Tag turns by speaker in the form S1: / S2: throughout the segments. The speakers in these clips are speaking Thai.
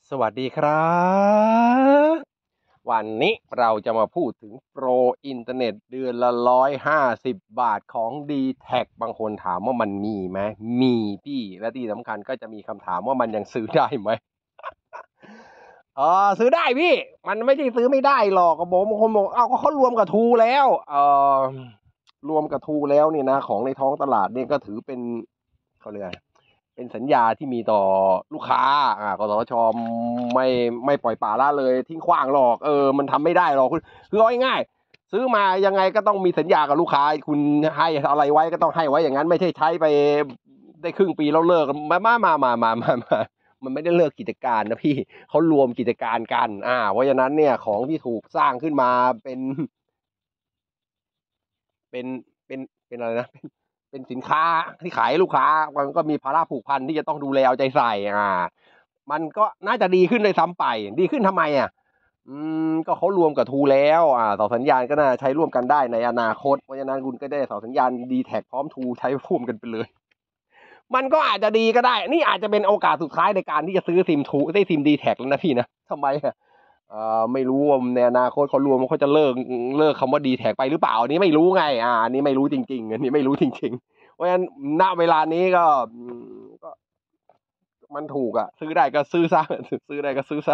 S1: สวัสดีครับ วันนี้เราจะมาพูดถึงโปรอินเทอร์เน็ตเดือนละ150 บาทของ d t แทบางคนถามว่ามันมีไหมมีพี่และที่สำคัญก็จะมีคำถามว่ามันยังซื้อได้ไหมซื้อได้พี่มันไม่ใช่ซื้อไม่ได้หรอกก็บอกบางคนบอกก็เขารวมกับทูแล้วรวมกับทูแล้วเนี่ยนะของในท้องตลาดเนี่ยก็ถือเป็นเขาเรียกเป็นสัญญาที่มีต่อลูกค้ากสทชไม่ไม่ปล่อยปละละเลยทิ้งขว้างหรอกมันทำไม่ได้หรอกคือเอาง่ายๆซื้อมายังไงก็ต้องมีสัญญากับลูกค้าคุณให้อะไรไว้ก็ต้องให้ไว้อย่างนั้นไม่ใช่ใช้ไปได้ครึ่งปีแล้วเลิกมามันไม่ได้เลิกกิจการนะพี่เขารวมกิจการกันเพราะฉะนั้นเนี่ยของที่ถูกสร้างขึ้นมาเป็นเป็นเป็นอะไรนะเป็นสินค้าที่ขายลูกค้ามันก็มีภาระผูกพันที่จะต้องดูแลเอาใจใส่มันก็น่าจะดีขึ้นเลยซ้ำไปดีขึ้นทำไมก็เขารวมกับทูแล้วต่อสัญญาณก็น่าใช้ร่วมกันได้ในอนาคตเพราะฉะนั้นคุณก็ได้ต่อสัญญาณดีแท็กพร้อมทูใช้ร่วมกันไปเลยมันก็อาจจะดีก็ได้นี่อาจจะเป็นโอกาสสุดท้ายในการที่จะซื้อซิมทูได้ซิมดีแท็กแล้วนะพี่นะทำไมไม่รู้ว่าในอนาคตเขารวมเขาจะเลิกคำว่าดีแท็กไปหรือเปล่าอันนี้ไม่รู้ไงอันนี้ไม่รู้จริงๆอันนี้ไม่รู้จริงๆเพราะฉะนั้นณเวลานี้ก็มันถูกซื้อได้ก็ซื้อซะซื้อได้ก็ซื้อซะ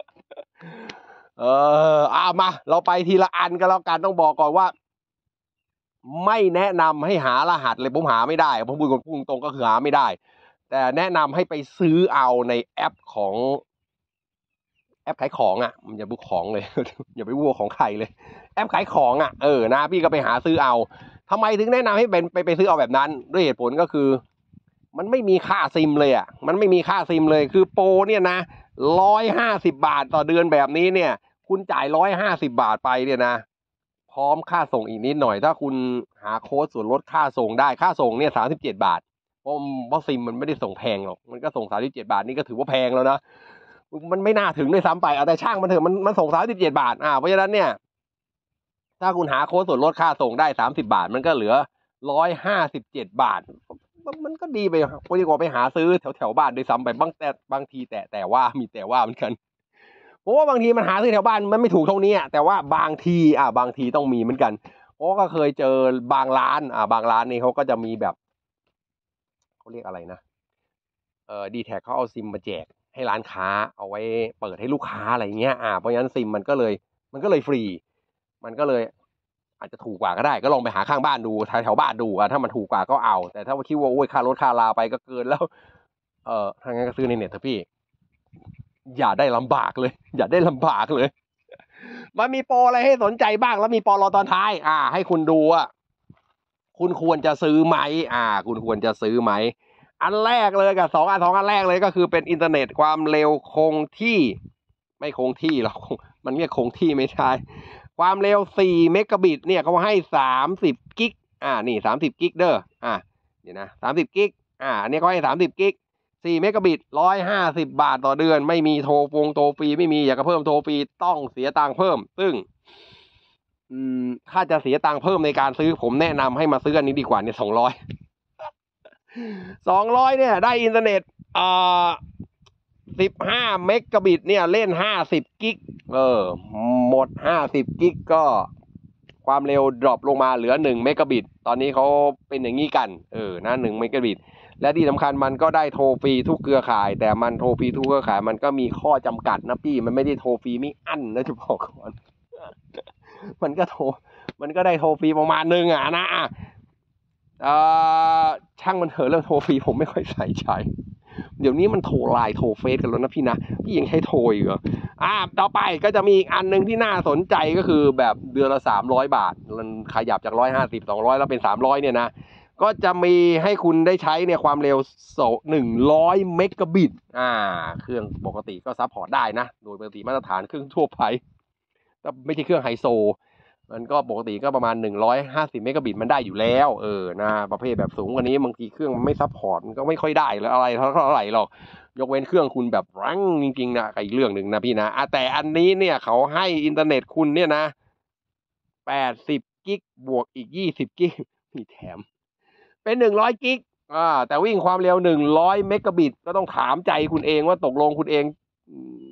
S1: มาเราไปทีละอันก็แล้วกันต้องบอกก่อนว่าไม่แนะนำให้หารหัสเลยผมหาไม่ได้ผมพูดตรงๆก็คือหาไม่ได้แต่แนะนำให้ไปซื้อเอาในแอปของแอปขายของมันอย่าบุกของเลย อย่าไปวัวของใครเลยแอปขายของนะพี่ก็ไปหาซื้อเอาทำไมถึงแนะนำให้เป็นไปซื้อเอาแบบนั้นด้วยเหตุผลก็คือมันไม่มีค่าซิมเลยมันไม่มีค่าซิมเลยคือโปรเนี่ยนะ150 บาทต่อเดือนแบบนี้เนี่ยคุณจ่าย150 บาทไปเนี่ยนะพร้อมค่าส่งอีกนิดหน่อยถ้าคุณหาโค้ดส่วนลดค่าส่งได้ค่าส่งเนี่ย37 บาทเพราะซิมมันไม่ได้ส่งแพงหรอกมันก็ส่ง37 บาทนี่ก็ถือว่าแพงแล้วนะมันไม่น่าถึงด้วยซ้ำไปแต่ช่างมันเถอะมันส่ง37 บาทเพราะฉะนั้นเนี่ยถ้าคุณหาโค้ดส่วนลดค่าส่งได้30 บาทมันก็เหลือ157 บาทมันก็ดีไปดีกว่าไปหาซื้อแถวบ้านด้วยซ้ำไปบางทีแต่ว่ามีแต่ว่าเหมือนกันเพราะว่าบางทีมันหาซื้อแถวบ้านมันไม่ถูกเท่านี้แต่ว่าบางทีต้องมีเหมือนกันเพราะก็เคยเจอบางร้านบางร้านนี่เขาก็จะมีแบบเขาเรียกอะไรนะดีแท็กเขาเอาซิมมาแจกให้ร้านค้าเอาไว้เปิดให้ลูกค้าอะไรเงี้ยเพราะฉะนั้นซิมมันก็เลยฟรีมันก็เลยอาจจะถูกกว่าก็ได้ก็ลองไปหาข้างบ้านดูแถวบ้านดูถ้ามันถูกกว่าก็เอาแต่ถ้าว่าคิดว่าโอ้ยค่ารถค่าลาไปก็เกินแล้วถ้างั้นก็ซื้อในเน็ตเถอะพี่อย่าได้ลำบากเลยอย่าได้ลำบากเลยมันมีโปรอะไรให้สนใจบ้างแล้วมีโปรรอตอนท้ายให้คุณดูคุณควรจะซื้อไหมคุณควรจะซื้อไหมอันแรกเลยกับสองอันแรกเลยก็คือเป็นอินเทอร์เน็ตความเร็วคงที่ไม่คงที่หรอกมันเรียกคงที่ไม่ใช่ความเร็ว4 เมกะบิตเนี่ยเขาให้30 กิกนี่30 กิกเด้อเดี๋ยวนะ30 กิกอันนี้เขาให้30 กิก4 เมกะบิต150 บาทต่อเดือนไม่มีโทรฟรีไม่มีอยากจะเพิ่มโทรฟรีต้องเสียตังค์เพิ่มซึ่งถ้าจะเสียตังค์เพิ่มในการซื้อผมแนะนำให้มาซื้ออันนี้ดีกว่าเนี่ย200เนี่ยได้อินเทอร์เน็ต15 เมกะบิตเนี่ยเล่น50 กิกหมด50 กิกก็ความเร็วดรอปลงมาเหลือ1 เมกะบิตตอนนี้เขาเป็นอย่างนี้กันนะ1 เมกะบิตและที่สำคัญมันก็ได้โทรฟรีทุกเครือข่ายแต่มันโทรฟรีทุกเครือข่ายมันก็มีข้อจำกัดนะพี่มันไม่ได้โทรฟรีไม่อั้นนะจะบอกก่อนมันก็ได้โทรฟรีประมาณนึงนะช่างมันเถอะเรื่องโทรฟรีผมไม่ค่อยใส่ใจเดี๋ยวนี้มันโทรไลน์โทรเฟซกันแล้วนะพี่นะพี่ยังใช้โทรอีกเหรอต่อไปก็จะมีอีกอันนึงที่น่าสนใจก็คือแบบเดือนละ300 บาทมันขยับจาก150 200แล้วเป็น300เนี่ยนะก็จะมีให้คุณได้ใช้เนี่ยความเร็ว100 เมกะบิตเครื่องปกติก็ซัพพอร์ตได้นะโดยปกติมาตรฐานเครื่องทั่วไปแต่ไม่ใช่เครื่องไฮโซมันก็ปกติก็ประมาณ150 เมกะบิตมันได้อยู่แล้วนะประเภทแบบสูงกว่านี้บางทีเครื่องมันไม่ซัพพอร์ตมันก็ไม่ค่อยได้แล้วอะไรเท่าไหร่หรอกยกเว้นเครื่องคุณแบบรั้งจริงๆนะอีกเรื่องหนึ่งนะพี่นะแต่อันนี้เนี่ยเขาให้อินเทอร์เน็ตคุณเนี่ยนะ80 กิกบวกอีก20 กิกมีแถมเป็น100 กิกแต่วิ่งความเร็ว100 เมกะบิตก็ต้องถามใจคุณเองว่าตกลงคุณเอง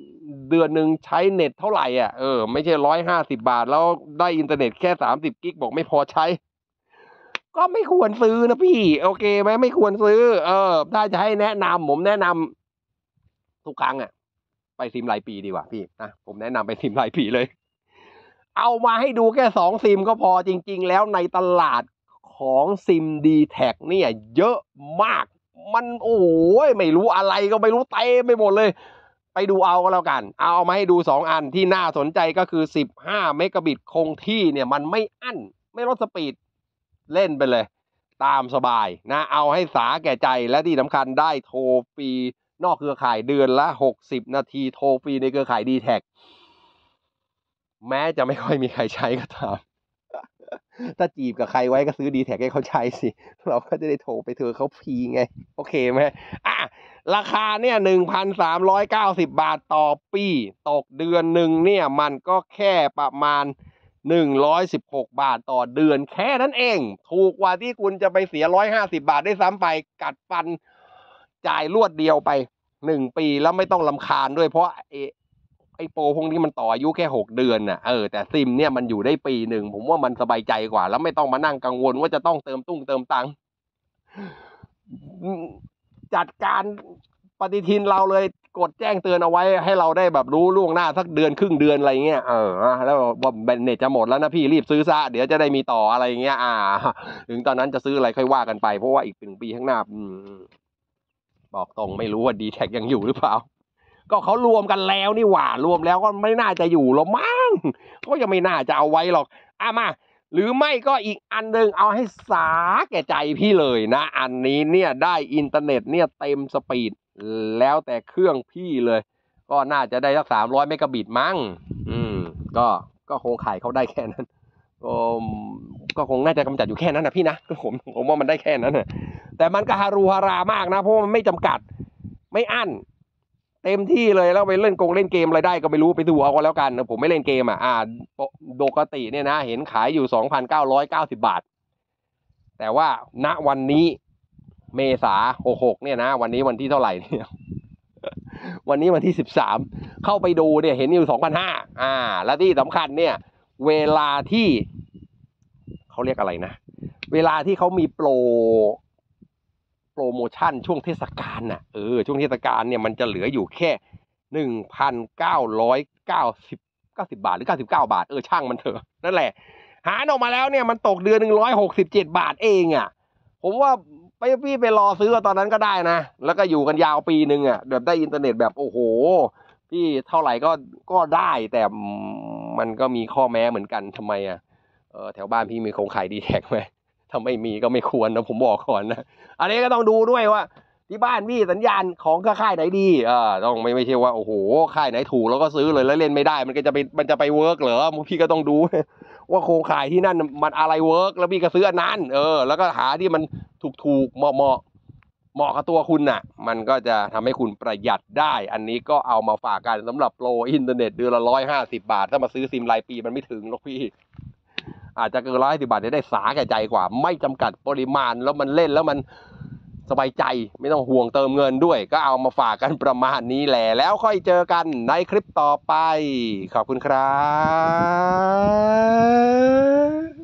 S1: เดือนหนึ่งใช้เน็ตเท่าไหร่อ่ะไม่ใช่150 บาทแล้วได้อินเทอร์เน็ตแค่30 กิกบอกไม่พอใช้ก็ไม่ควรซื้อนะพี่โอเคไหมไม่ควรซื้อถ้าจะให้แนะนำผมแนะนำทุกครั้งอ่ะไปซิมรายปีดีกว่าพี่นะผมแนะนำไปซิมรายปีเลยเอามาให้ดูแค่2 ซิมก็พอจริงๆแล้วในตลาดของซิม D-Tag เนี่ยเยอะมากมันโอ้ยไม่รู้อะไรก็ไม่รู้เต็มไปหมดเลยไปดูเอาก็แล้วกันเอามาให้ดู2 อันที่น่าสนใจก็คือ15 เมกะบิตคงที่เนี่ยมันไม่อั้นไม่ลดสปีดเล่นไปเลยตามสบายนะเอาให้สาแก่ใจและที่สำคัญได้โทรฟรีนอกเครือข่ายเดือนละ60 นาทีโทรฟรีในเครือข่าย D-Tag แม้จะไม่ค่อยมีใครใช้ก็ตามถ้าจีบกับใครไว้ก็ซื้อ D-Tag ให้เขาใช้สิเราก็จะได้โทรไปเธอเขาฟรีไงโอเคไหมราคาเนี่ย 1,390 บาทต่อปีตกเดือนหนึ่งเนี่ยมันก็แค่ประมาณ116 บาทต่อเดือนแค่นั้นเองถูกกว่าที่คุณจะไปเสีย150 บาทได้ซ้ำไปกัดฟันจ่ายรวดเดียวไป1 ปีแล้วไม่ต้องรำคาญด้วยเพราะไอ้โปรพวกนี้มันต่ออายุแค่6 เดือนน่ะแต่ซิมเนี่ยมันอยู่ได้ปีหนึ่งผมว่ามันสบายใจกว่าแล้วไม่ต้องมานั่งกังวลว่าจะต้องเติมตังค์จัดการปฏิทินเราเลยกดแจ้งเตือนเอาไว้ให้เราได้แบบรู้ล่วงหน้าสักเดือนครึ่งเดือนอะไรเงี้ยแล้วว่าแบตเน็ตจะหมดแล้วนะพี่รีบซื้อซะเดี๋ยวจะได้มีต่ออะไรเงี้ยถึงตอนนั้นจะซื้ออะไรค่อยว่ากันไปเพราะว่าอีก1 ปีข้างหน้าบอกตรงไม่รู้ว่า D-Tag ยังอยู่หรือเปล่าก็เขารวมกันแล้วนี่หว่ารวมแล้วก็ไม่น่าจะอยู่หรอกมั้งก็ยังไม่น่าจะเอาไว้หรอกมาหรือไม่ก็อีกอันนึงเอาให้สาแก่ใจพี่เลยนะอันนี้เนี่ยได้อินเทอร์เน็ตเนี่ยเต็มสปีดแล้วแต่เครื่องพี่เลยก็น่าจะได้สัก300 เมกะบิตมั้งก็คงขายเขาได้แค่นั้นก็คงน่าจะกำจัดอยู่แค่นั้นนะพี่นะผมว่ามันได้แค่นั้นนะแต่มันก็ฮารุฮารามากนะเพราะมันไม่จำกัดไม่อั้นเต็มที่เลยแล้วไปเล่นเกมอะไรได้ก็ไม่รู้ไปดูเอาก็แล้วกันผมไม่เล่นเกมปกติเนี่ยนะเห็นขายอยู่ 2,990 บาทแต่ว่าณวันนี้เมษา66เนี่ยนะวันนี้วันที่เท่าไหร่เนี่ยวันนี้วันที่13เข้าไปดูเนี่ยเห็นอยู่ 2,500และที่สำคัญเนี่ยเวลาที่เขาเรียกอะไรนะเวลาที่เขามีโปรโมชั่นช่วงเทศกาลน่ะช่วงเทศกาลเนี่ยมันจะเหลืออยู่แค่1,990 บาทหรือ99 บาทช่างมันเถอะนั่นแหละหารออกมาแล้วเนี่ยมันตกเดือน167 บาทเองผมว่าพี่ไปรอซื้อตอนนั้นก็ได้นะแล้วก็อยู่กันยาวปีนึงแบบได้อินเทอร์เน็ตแบบโอ้โหพี่เท่าไหร่ก็ได้แต่มันก็มีข้อแม้เหมือนกันทำไมแถวบ้านพี่มีโครงข่าย D-Tag ไหมถ้าไม่มีก็ไม่ควรนะผมบอกก่อนนะอันนี้ก็ต้องดูด้วยว่าที่บ้านพี่สัญญาณของค่ายไหนดีต้องไม่ใช่ว่าโอ้โหค่ายไหนถูกแล้วก็ซื้อเลยแล้วเล่นไม่ได้มันจะไปเวิร์กเหรอพี่ก็ต้องดูว่าโครงข่ายที่นั่นมันอะไรเวิร์กแล้วพี่ก็ซื้ออันนั้นแล้วก็หาที่มันถูกเหมาะกับตัวคุณน่ะมันก็จะทำให้คุณประหยัดได้อันนี้ก็เอามาฝากกันสำหรับโปรอินเทอร์เน็ตเดือนละ150 บาทถ้ามาซื้อซิมรายปีมันไม่ถึงหรอกพี่อาจจะเกิน150 บาทได้สาแก่ใจกว่าไม่จำกัดปริมาณแล้วมันเล่นแล้วมันสบายใจไม่ต้องห่วงเติมเงินด้วยก็เอามาฝากกันประมาณนี้แหละแล้วค่อยเจอกันในคลิปต่อไปขอบคุณครับ